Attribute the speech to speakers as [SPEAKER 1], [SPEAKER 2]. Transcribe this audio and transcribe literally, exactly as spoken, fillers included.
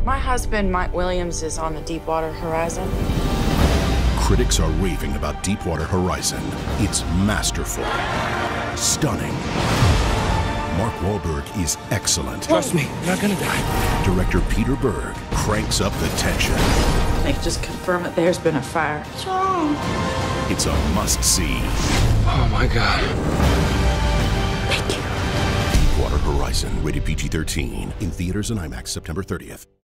[SPEAKER 1] My husband, Mike Williams, is on the Deepwater Horizon.
[SPEAKER 2] Critics are raving about Deepwater Horizon. It's masterful, stunning. Mark Wahlberg is excellent.
[SPEAKER 3] Trust me, you're not gonna die.
[SPEAKER 2] Director Peter Berg cranks up the tension.
[SPEAKER 1] They just confirm that there's been a fire. What's wrong?
[SPEAKER 2] It's a must-see.
[SPEAKER 3] Oh my God.
[SPEAKER 1] Thank you.
[SPEAKER 2] Deepwater Horizon, rated P G thirteen. In theaters and IMAX September thirtieth.